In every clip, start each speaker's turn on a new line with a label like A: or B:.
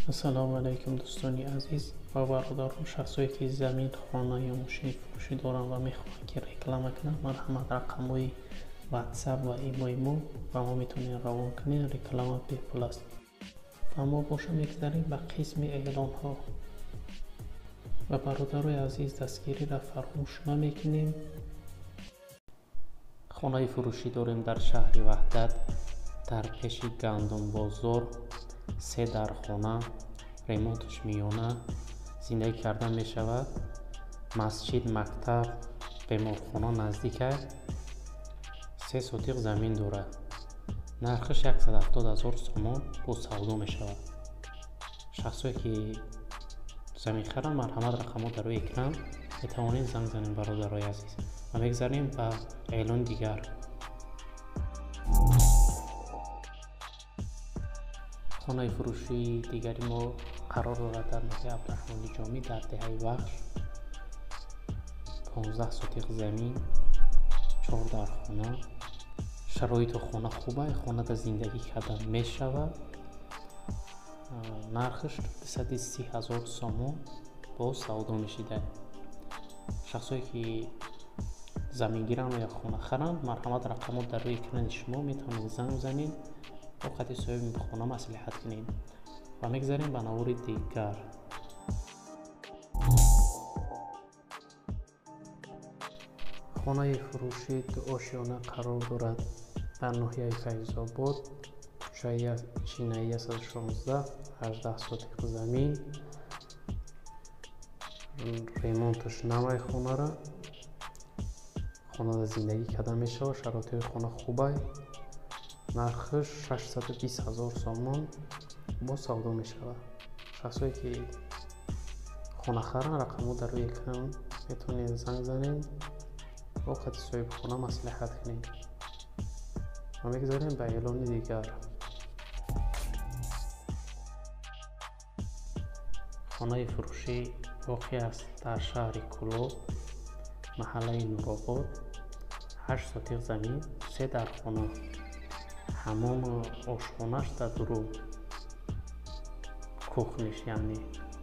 A: ассалому алайкум дӯстони азиз ва бародарон, шахсое ки замин, хона ё мошини фурӯшӣ доранд ва мехоҳанд ки реклама кунанд, марҳамат рақамҳои ватсап ва имои мо ба мо метавонед равон кунед. Реклама бепул аст. ва мо боша мегзарем ба қисми эълонҳо. ва бародарои азиз, дастгириро фаромӯш намекунем. хонаи фурӯшӣ дорем дар шаҳри Ваҳдат, дар пеши гандумбозор. 3 дар хона, ремонтш миёна, зиндагӣ кардан мешавад. Масҷид, мактаб, беморхона наздик аст. 3 сотиқ замин дорад. нархиш 170,000 сомон бо савдо мешавад. шахсое ки замин харанд, марҳамат рақамҳо дар рӯи экран метавонед занг занед бародарои азиз. ва мегзарем ба эълони дигар. хонаи фурӯшии дигари мо қарор дорад дар наҳияи Абдурахмони Ҷомӣ, дар деҳаи Вахш. 15 сотиқ замин, 4 дар хона. шароити хона хуб аст, хонада зиндагӣ кардан мешавад. нархиш 230,000 сомон бо савдо мешида. шахсое ки замингиранд ё хона харанд, марҳамат рақамҳо дар рӯи экрани шумо метавонед занг занед, вақти соҳиби хона маслиҳат кунед. ва мегзарем ба навори дигар. хонаи фурӯшӣ дуошёна қарор дорад дар ноҳияи Файзобод, кӯчаи Чинаи 116, 18 сотиқ замин. ремонтш намай хонара. хонада зиндагӣ кардан мешавад. шароитҳои хона хуб аст. нархиш 620,000 сомон бо савдо мешавад. шахсое ки хона харанд, рақамҳо дар рӯи экран метавонед занг занед, вақти соҳиби хона маслиҳат кунед. ва мегзарем ба эълони дигар. хонаи фурӯшӣ воқеъ аст дар шаҳри Кӯлоб, маҳаллаи Нуробод. 8 сотиқ замин, 3 дар хона. ҳамон ошхонаш дар дуру, кухниш, яъне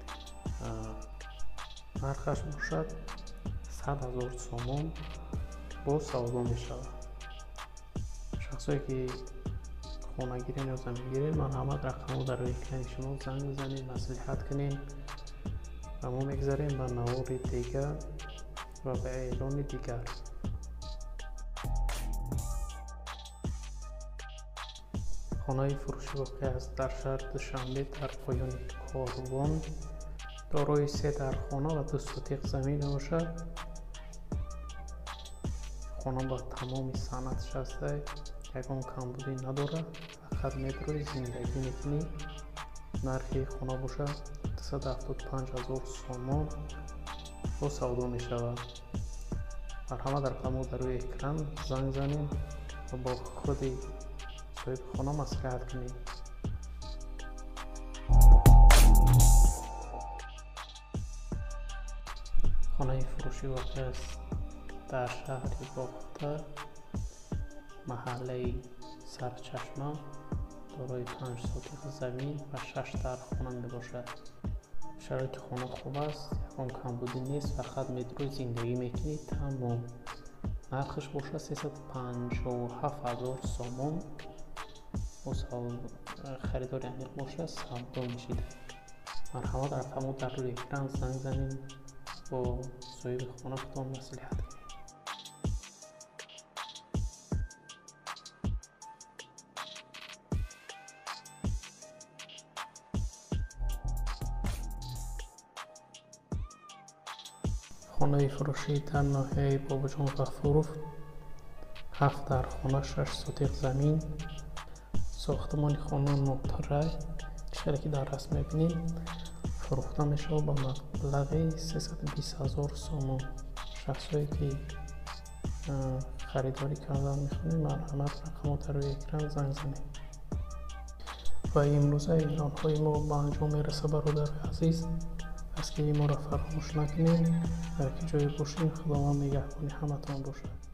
A: нархаш бошад 100,000 сомон бо савдо мешавад. шахсое ки хонагирен ё замингирен, марҳамат рақамҳо дар рӯи экрани шумо занг занед, маслиҳат кунед. ва мо мегзарем ба навори дигар ва ба эълони дигар. хонаи фурӯшӣ воқеъ аст дар шаҳри Душанбе, дар поёни Корвон. дорои 3 дар хона ва 2 сотиқ замин мебошад. хона ба тамоми санъатш ҳастад, ягон камбудӣ надорад, фақат метрои зиндагӣ мекунед. нархи хона бошад 275,000 сомон бо савдо мешавад. марҳамат рақамҳо дар рӯи экран занг занед ва бо худи соҳиби хона маслиҳат кунед. хонаи фурӯшӣ воқеъ аст дар шаҳри Боғота, маҳаллаи Сарчашма. дорои 5 сотиқ замин ва 6 дар хона мебошад. шароити хона хуб аст, ягон камбудӣ нест, фақат метрои зиндагӣ мекунед. тамом. нархиш бошад 357,000 сомон. харидор амиқ бошад, савдо мешид. марҳамат рақамҳо дар рӯи экран занг занед, бо соҳиби хона худтон маслиҳат кунед. хонаи фурӯшӣ дар ноҳияи Бобоҷон Ғафуров, 7 дар хона, 6 сотиқ замин. сохтмони хона нотрай, чизе ки дар раст мебинед, фурӯхта мешавад ба маблағи 320,000 сомон. шахсое ки харидорӣ кардан мехоҳед, марҳамат рақамҳо дар рӯи экран занг занед. ва имрӯза эълонҳои мо ба анҷом мерасад. бародарои азиз, дастгирии моро фаромӯш накунед. дар ки ҷое бошед, худованд нигаҳбони ҳаматон бошад.